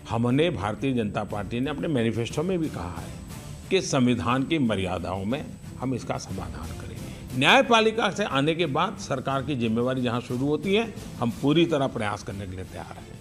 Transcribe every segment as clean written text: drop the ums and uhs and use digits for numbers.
हमने भारतीय जनता पार्टी ने अपने मैनिफेस्टो में भी कहा है कि संविधान की मर्यादाओं में हम इसका समाधान करेंगे। न्यायपालिका से आने के बाद सरकार की जिम्मेवारी जहां शुरू होती है, हम पूरी तरह प्रयास करने के लिए तैयार हैं।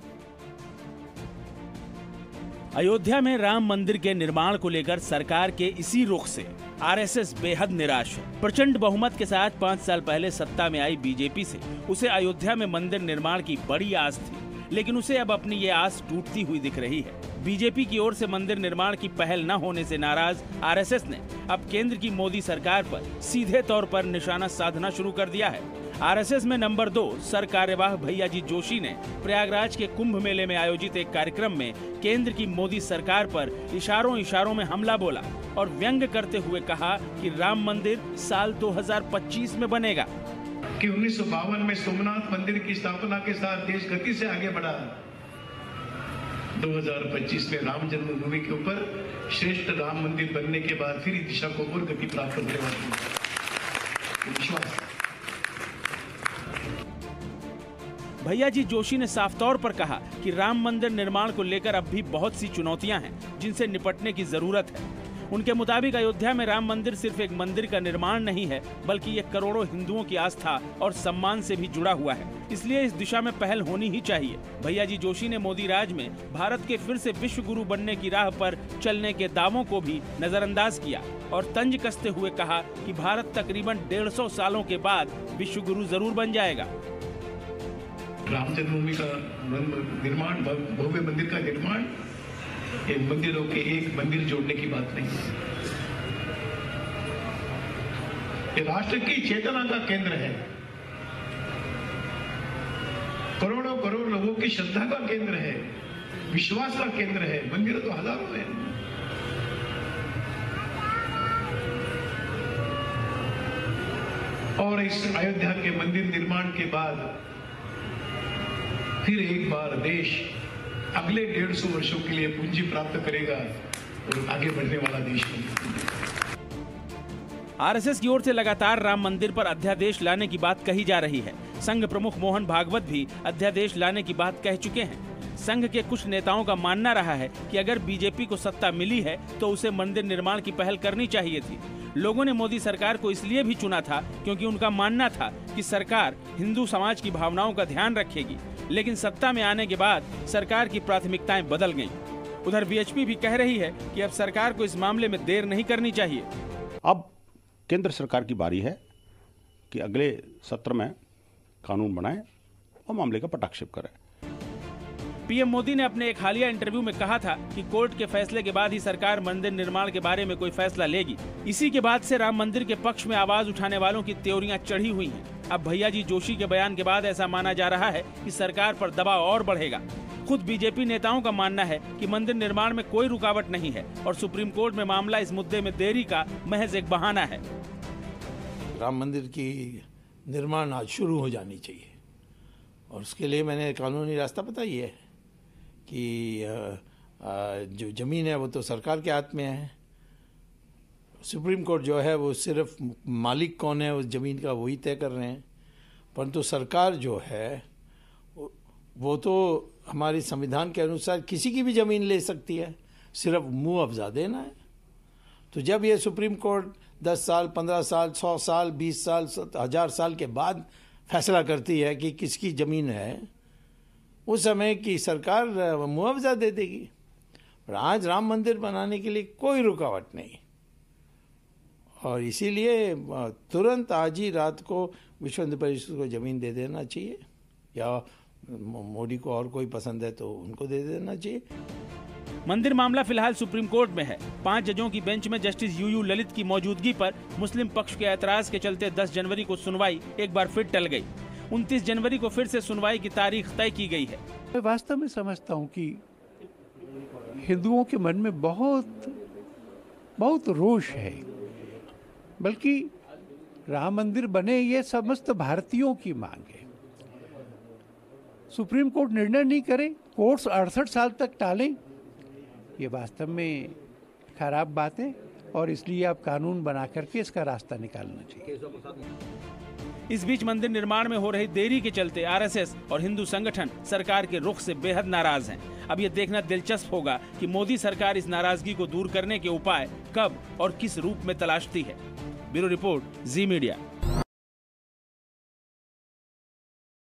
अयोध्या में राम मंदिर के निर्माण को लेकर सरकार के इसी रुख से आरएसएस बेहद निराश है। प्रचंड बहुमत के साथ 5 साल पहले सत्ता में आई बीजेपी से उसे अयोध्या में मंदिर निर्माण की बड़ी आस थी, लेकिन उसे अब अपनी ये आस टूटती हुई दिख रही है। बीजेपी की ओर से मंदिर निर्माण की पहल न होने से नाराज आरएसएस ने अब केंद्र की मोदी सरकार पर सीधे तौर पर निशाना साधना शुरू कर दिया है। आरएसएस में नंबर 2 सर कार्यवाह भैयाजी जोशी ने प्रयागराज के कुंभ मेले में आयोजित एक कार्यक्रम में केंद्र की मोदी सरकार पर इशारों में हमला बोला और व्यंग करते हुए कहा कि राम मंदिर साल 2025 में बनेगा। कि 1952 में सोमनाथ मंदिर की स्थापना के साथ देश गति से आगे बढ़ा। 2025 में राम जन्मभूमि के ऊपर श्रेष्ठ राम मंदिर बनने के बाद फिर इस दिशा को और गति प्राप्त होने वाली है। विश्वास। भैयाजी जोशी ने साफ तौर पर कहा कि राम मंदिर निर्माण को लेकर अब भी बहुत सी चुनौतियां हैं जिनसे निपटने की जरूरत है। उनके मुताबिक अयोध्या में राम मंदिर सिर्फ एक मंदिर का निर्माण नहीं है, बल्कि ये करोड़ों हिंदुओं की आस्था और सम्मान से भी जुड़ा हुआ है। इसलिए इस दिशा में पहल होनी ही चाहिए। भैयाजी जोशी ने मोदी राज में भारत के फिर से विश्व गुरु बनने की राह पर चलने के दावों को भी नजरअंदाज किया और तंज कसते हुए कहा कि भारत तकरीबन 150 सालों के बाद विश्व गुरु जरूर बन जाएगा। राम जन्मभूमि का निर्माण, भव्य मंदिर का निर्माण, इन मंदिरों के एक मंदिर जोड़ने की बात नहीं है। ये राष्ट्र की चेतना का केंद्र है, करोड़ों करोड़ लोगों की श्रद्धा का केंद्र है, विश्वास का केंद्र है। मंदिर तो हजारों हैं। और इस अयोध्या के मंदिर निर्माण के बाद फिर एक बार देश अगले 150 वर्षों के लिए पूंजी प्राप्त करेगा और आगे बढ़ने वाला देश बनेगा। आरएसएस की ओर से लगातार राम मंदिर पर अध्यादेश लाने की बात कही जा रही है। संघ प्रमुख मोहन भागवत भी अध्यादेश लाने की बात कह चुके हैं। संघ के कुछ नेताओं का मानना रहा है कि अगर बीजेपी को सत्ता मिली है तो उसे मंदिर निर्माण की पहल करनी चाहिए थी। लोगों ने मोदी सरकार को इसलिए भी चुना था क्योंकि उनका मानना था कि सरकार हिंदू समाज की भावनाओं का ध्यान रखेगी, लेकिन सत्ता में आने के बाद सरकार की प्राथमिकताएं बदल गईं। उधर बीएचपी भी कह रही है कि अब सरकार को इस मामले में देर नहीं करनी चाहिए। अब केंद्र सरकार की बारी है कि अगले सत्र में कानून बनाए और मामले का पटाक्षेप करें। पीएम मोदी ने अपने एक हालिया इंटरव्यू में कहा था कि कोर्ट के फैसले के बाद ही सरकार मंदिर निर्माण के बारे में कोई फैसला लेगी। इसी के बाद से राम मंदिर के पक्ष में आवाज उठाने वालों की त्योरियां चढ़ी हुई हैं। अब भैयाजी जोशी के बयान के बाद ऐसा माना जा रहा है कि सरकार पर दबाव और बढ़ेगा। खुद बीजेपी नेताओं का मानना है कि मंदिर निर्माण में कोई रुकावट नहीं है और सुप्रीम कोर्ट में मामला इस मुद्दे में देरी का महज एक बहाना है। राम मंदिर की निर्माण आज शुरू हो जानी चाहिए और उसके लिए मैंने कानूनी रास्ता बताई है कि जो ज़मीन है वो तो सरकार के हाथ में है। सुप्रीम कोर्ट जो है वो सिर्फ मालिक कौन है उस ज़मीन का वही तय कर रहे हैं, परंतु सरकार जो है वो तो हमारे संविधान के अनुसार किसी की भी ज़मीन ले सकती है, सिर्फ मुँह अफ़ज़ा देना है। तो जब ये सुप्रीम कोर्ट 10 साल, 15 साल, 100 साल, 20 साल, 1000 साल के बाद फैसला करती है कि किसकी ज़मीन है, उस समय की सरकार मुआवजा दे देगी। और आज राम मंदिर बनाने के लिए कोई रुकावट नहीं और इसीलिए तुरंत आज ही रात को विश्व हिंदू परिषद को ज़मीन दे देना चाहिए या मोदी को और कोई पसंद है तो उनको दे देना चाहिए। मंदिर मामला फिलहाल सुप्रीम कोर्ट में है। 5 जजों की बेंच में जस्टिस यूयू ललित की मौजूदगी पर मुस्लिम पक्ष के ऐतराज के चलते 10 जनवरी को सुनवाई एक बार फिर टल गई। 29 जनवरी को फिर से सुनवाई की तारीख तय की गई है। मैं वास्तव में समझता हूँ कि हिंदुओं के मन में बहुत रोष है, बल्कि राम मंदिर बने ये समस्त भारतीयों की मांग है। सुप्रीम कोर्ट निर्णय नहीं करे, कोर्ट्स 68 साल तक टालें, ये वास्तव में खराब बात है और इसलिए अब कानून बना करके इसका रास्ता निकालना चाहिए। इस बीच मंदिर निर्माण में हो रही देरी के चलते आरएसएस और हिंदू संगठन सरकार के रुख से बेहद नाराज हैं। अब ये देखना दिलचस्प होगा कि मोदी सरकार इस नाराजगी को दूर करने के उपाय कब और किस रूप में तलाशती है। Bureau report, Zee media.